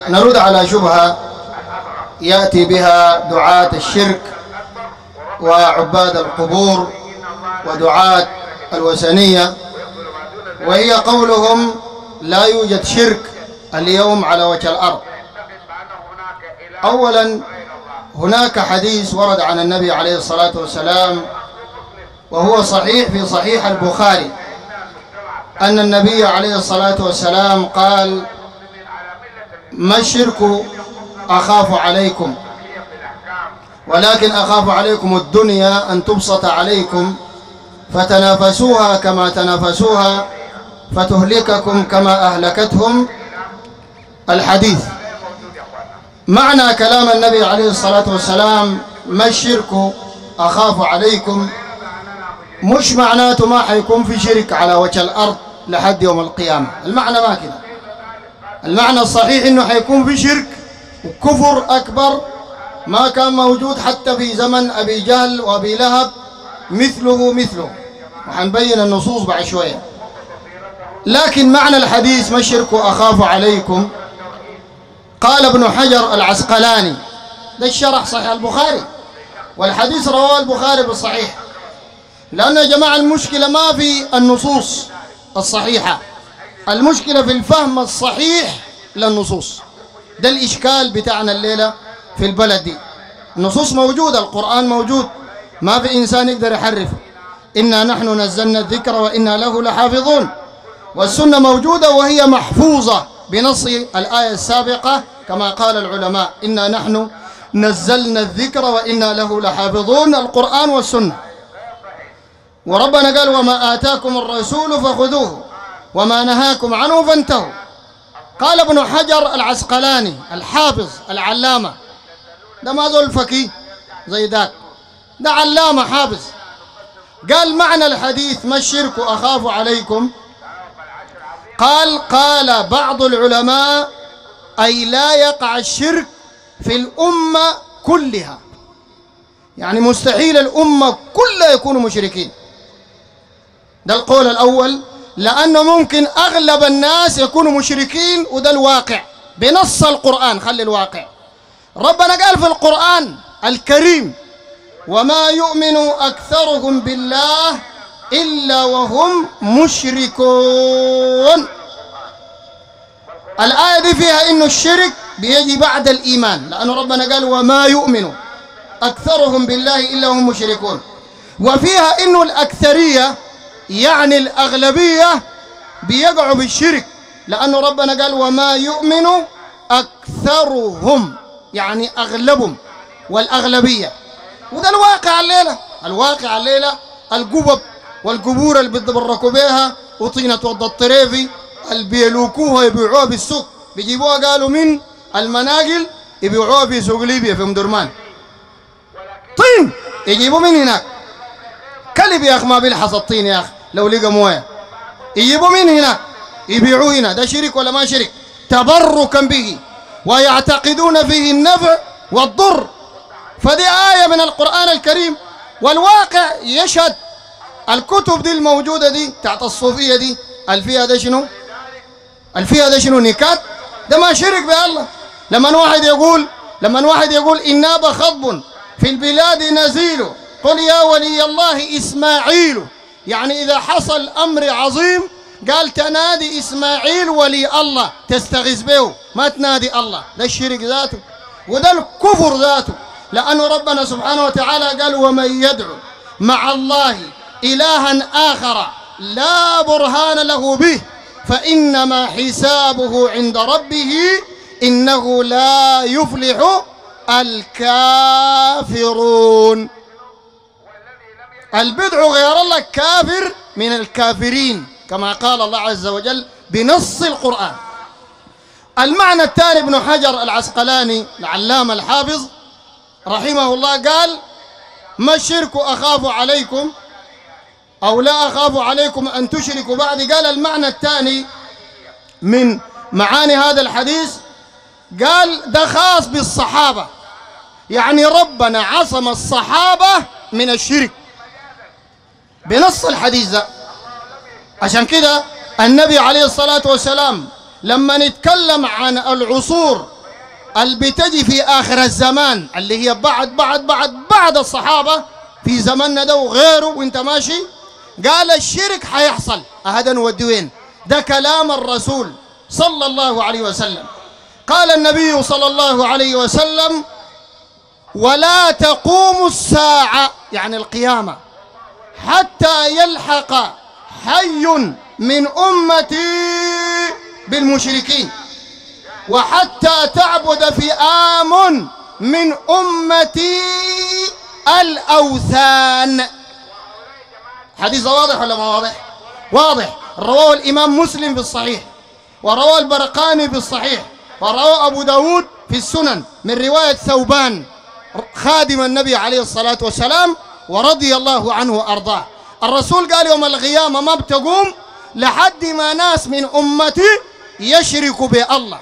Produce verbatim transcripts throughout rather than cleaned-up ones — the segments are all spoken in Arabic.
نرد على شبهة يأتي بها دعاة الشرك وعباد القبور ودعاة الوثنية، وهي قولهم لا يوجد شرك اليوم على وجه الأرض. أولا، هناك حديث ورد عن النبي عليه الصلاة والسلام وهو صحيح في صحيح البخاري أن النبي عليه الصلاة والسلام قال: ما الشرك أخاف عليكم، ولكن أخاف عليكم الدنيا أن تبسط عليكم فتنافسوها كما تنافسوها فتهلككم كما أهلكتهم. الحديث معنى كلام النبي عليه الصلاة والسلام ما الشرك أخاف عليكم مش معناته ما حيكون في شرك على وجه الأرض لحد يوم القيامة. المعنى ما كده. المعنى الصحيح إنه حيكون في شرك وكفر أكبر ما كان موجود حتى في زمن أبي جهل وأبي لهب، مثله مثله، وحنبين النصوص بعد شوية. لكن معنى الحديث ما الشرك أخاف عليكم، قال ابن حجر العسقلاني، ده الشرح صحيح البخاري، والحديث رواه البخاري بالصحيح. لأن يا جماعة المشكلة ما في النصوص الصحيحة، المشكلة في الفهم الصحيح للنصوص. ده الإشكال بتاعنا الليلة في البلد دي. النصوص موجودة، القرآن موجود، ما في إنسان يقدر يحرف. إنا نحن نزلنا الذكر وإنا له لحافظون، والسنة موجودة وهي محفوظة بنص الآية السابقة كما قال العلماء: إنا نحن نزلنا الذكر وإنا له لحافظون، القرآن والسنة. وربنا قال: وما آتاكم الرسول فخذوه وما نهاكم عنه فانتهوا. قال ابن حجر العسقلاني الحافظ العلامة، ده ما ذو الفقيه زي ذاك، ده علامة حافظ، قال معنى الحديث ما الشرك أخاف عليكم، قال قال بعض العلماء أي لا يقع الشرك في الأمة كلها، يعني مستحيل الأمة كلها يكونوا مشركين. ده القول الأول، لأنه ممكن أغلب الناس يكونوا مشركين، وده الواقع بنص القرآن. خلي الواقع، ربنا قال في القرآن الكريم: وما يؤمن أكثرهم بالله إلا وهم مشركون. الآية دي فيها إنه الشرك بيجي بعد الإيمان، لأنه ربنا قال: وما يؤمن أكثرهم بالله إلا هم مشركون. وفيها إنه الأكثرية يعني الأغلبية بيقعوا بالشرك، لأنه ربنا قال: وما يؤمن أكثرهم، يعني أغلبهم والأغلبية. وده الواقع الليلة، الواقع الليلة القبب والقبور اللي بيتبركوا بيها وطينة وض الطريفي اللي بيلوكوها يبيعوها بالسوق، بيجيبوها قالوا من المناقل يبيعوها في سوق ليبيا في ام درمان. طين يجيبوا من هناك، كلب يا اخ ما بيلحظ الطين يا اخ لو لقى مويه، يجيبوا من هناك يبيعوه هنا. ده شرك ولا ما شرك؟ تبركا به ويعتقدون فيه النفع والضر. فدي آية من القرآن الكريم، والواقع يشهد. الكتب دي الموجودة دي بتاعت الصوفية دي الفيها ده شنو؟ الفيها ده شنو؟ نكات. ده ما شرك بالله. لما واحد يقول لما واحد يقول إناب خطب في البلاد نزيل قل يا ولي الله إسماعيل، يعني إذا حصل أمر عظيم قال تنادي إسماعيل ولي الله تستغيث به، ما تنادي الله. ده الشرك ذاته، وده الكفر ذاته، لأنه ربنا سبحانه وتعالى قال: ومن يدعو مع الله إلها آخر لا برهان له به فإنما حسابه عند ربه إنه لا يفلح الكافرون. البدع غير الله كافر من الكافرين كما قال الله عز وجل بنص القرآن. المعنى الثاني، ابن حجر العسقلاني العلامة الحافظ رحمه الله قال: ما الشرك أخاف عليكم أو لا أخاف عليكم أن تشركوا بعد. قال المعنى الثاني من معاني هذا الحديث، قال ده خاص بالصحابة، يعني ربنا عصم الصحابة من الشرك بنص الحديث ده. عشان كده النبي عليه الصلاة والسلام لما نتكلم عن العصور اللي بتجي في آخر الزمان اللي هي بعد بعد بعد بعد الصحابة في زماننا ده وغيره وانت ماشي، قال الشرك حيحصل. هذا نودي وين؟ ده كلام الرسول صلى الله عليه وسلم. قال النبي صلى الله عليه وسلم: ولا تقوم الساعة، يعني القيامة، حتى يلحق حي من أمتي بالمشركين، وحتى تعبد فئام من أمتي الأوثان. حديث واضح ولا ما واضح؟ واضح. رواه الإمام مسلم في الصحيح، ورواه البرقاني في الصحيح، ورواه أبو داود في السنن من رواية ثوبان خادم النبي عليه الصلاة والسلام ورضي الله عنه وأرضاه. الرسول قال: يوم القيامة ما بتقوم لحد ما ناس من أمتي يشركوا بالله.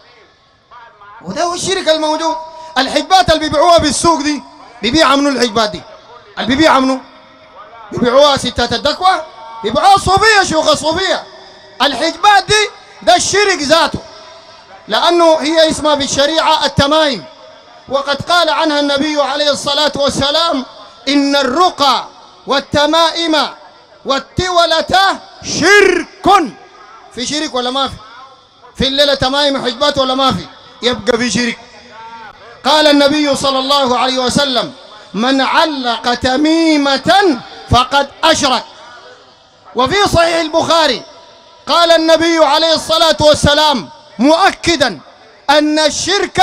وده هو الشرك الموجود. الحجبات اللي بيبيعوها بالسوق دي بيبيعها منو؟ الحجبات دي اللي بيبيعها منو؟ بيبيعوها ستات الدكوة، بيبيعوها الصوفية، شيوخ الصوفية. الحجبات دي ده الشرك ذاته، لأنه هي اسمها في الشريعة التمايم، وقد قال عنها النبي عليه الصلاة والسلام: إن الرقى والتمائم والتولة شرك. في شرك ولا ما في؟ في الليلة تمايم وحجبات ولا ما في؟ يبقى في شرك. قال النبي صلى الله عليه وسلم: من علق تميمة فقد أشرك. وفي صحيح البخاري قال النبي عليه الصلاة والسلام مؤكدا أن الشرك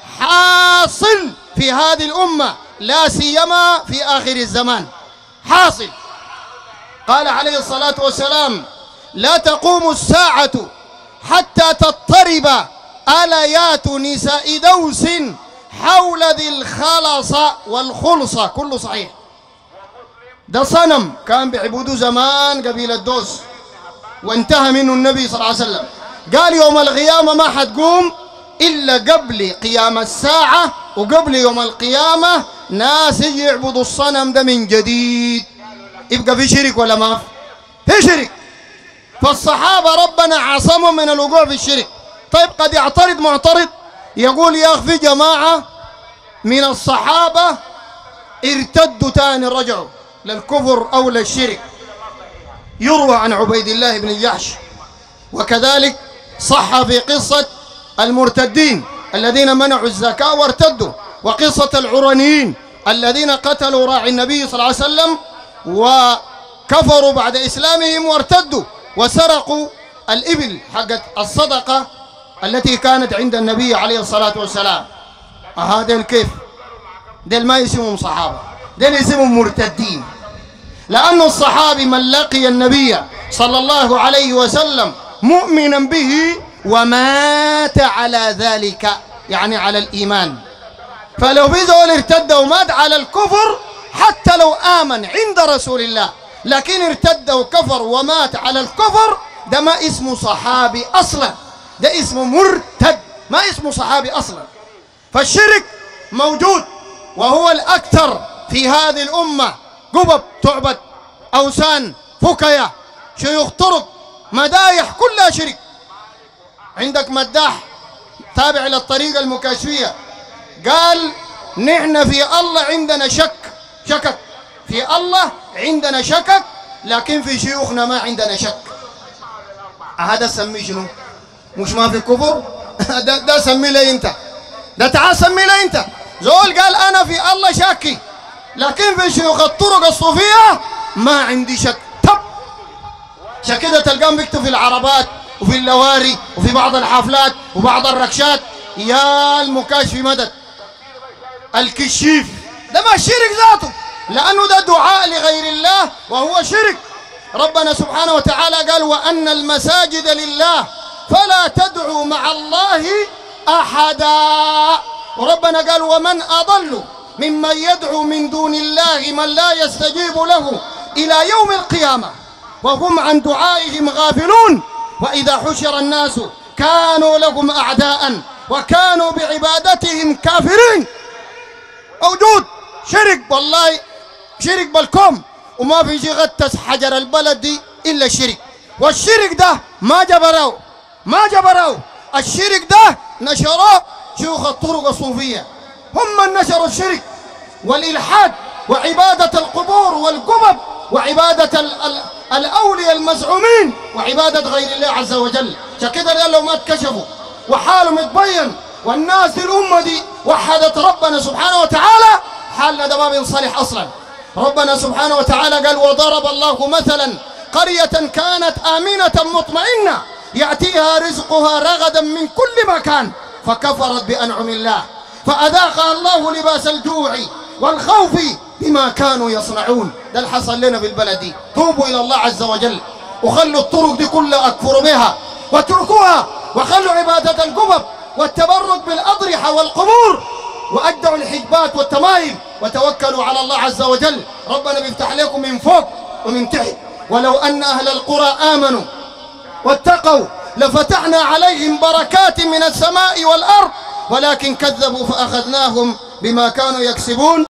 حاصل في هذه الأمة، لا سيما في آخر الزمان حاصل. قال عليه الصلاة والسلام: لا تقوم الساعة حتى تضطرب آليات نساء دوس حول ذي الخلص والخلصة. كله صحيح. ده صنم كان بيعبدوه زمان قبيلة دوس، وانتهى منه النبي صلى الله عليه وسلم. قال يوم القيامة ما حتقوم إلا قبل قيام الساعة، وقبل يوم القيامة ناس يجي يعبدوا الصنم ده من جديد. يبقى في شرك ولا ما في شرك؟ فالصحابة ربنا عصمهم من الوقوع في الشرك. طيب قد يعترض معترض يقول: يا أخي في جماعة من الصحابة ارتدوا تاني، رجعوا للكفر أو للشرك. يروى عن عبيد الله بن الجحش، وكذلك صح في قصة المرتدين الذين منعوا الزكاة وارتدوا، وقصة العرنيين الذين قتلوا راعي النبي صلى الله عليه وسلم وكفروا بعد إسلامهم وارتدوا وسرقوا الإبل حقت الصدقة التي كانت عند النبي عليه الصلاة والسلام. هذا كيف؟ ديل ما يسمهم صحابة، ديل يسمهم مرتدين. لأن الصحابي من لقي النبي صلى الله عليه وسلم مؤمنا به ومات على ذلك، يعني على الإيمان. فلو في زول ارتد ومات على الكفر حتى لو آمن عند رسول الله، لكن ارتد وكفر ومات على الكفر، ده ما اسمه صحابي أصلا، ده اسمه مرتد، ما اسمه صحابي أصلا. فالشرك موجود وهو الأكثر في هذه الأمة. قبب تعبد، أوثان، فكية، شيوخ طرق، مدايح، كلها شرك. عندك مداح تابع للطريقة المكاشفية قال: نحن في الله عندنا شك شكك في الله عندنا شكك، لكن في شيوخنا ما عندنا شك. هذا سميه شنو؟ مش ما في كفر؟ ده, ده سمي لي انت، ده تعال سمي لي انت. زول قال انا في الله شاكي، لكن في شيوخ الطرق الصوفية ما عندي شك. طب عشان كده تلقاهم بيكتبوا في العربات وفي اللواري وفي بعض الحفلات وبعض الركشات: يا المكاشف مدد، الكشيف. ده ما الشرك ذاته، لأنه ده دعاء لغير الله وهو شرك. ربنا سبحانه وتعالى قال: وأن المساجد لله فلا تدعوا مع الله أحدا. وربنا قال: ومن أضل ممن يدعو من دون الله من لا يستجيب له إلى يوم القيامة وهم عن دعائهم غافلون. وإذا حشر الناس كانوا لهم أعداء وكانوا بعبادتهم كافرين. موجود شرك، والله شرك بالكم، وما في شيء غتس حجر البلد دي إلا الشرك. والشرك ده ما جبروه ما جبروه الشرك ده نشروه شيوخ الطرق الصوفية هم من نشروا الشرك والإلحاد وعبادة القبور والقبب وعبادة ال ال الأولياء المزعومين وعبادة غير الله عز وجل. شكذا لو ما اتكشفوا وحالهم يتبين والناس دي الأمة دي وحدت ربنا سبحانه وتعالى، حالنا ده ما بينصلح أصلا. ربنا سبحانه وتعالى قال وضرب الله مثلا قرية كانت آمنة مطمئنة يأتيها رزقها رغدا من كل مكان فكفرت بأنعم الله فأذاقها الله لباس الجوع والخوف بما كانوا يصنعون. ده اللي حصل لنا في البلد دي. توبوا إلى الله عز وجل وخلوا الطرق دي كلها أكفروا بها واتركوها وخلوا عبادة القبب والتبرك بالأضرحة والقبور وأدعوا الحجبات والتمايم وتوكلوا على الله عز وجل. ربنا بيفتح لكم من فوق ومن تحت. ولو أن أهل القرى آمنوا واتقوا لفتحنا عليهم بركات من السماء والأرض ولكن كذبوا فأخذناهم بما كانوا يكسبون.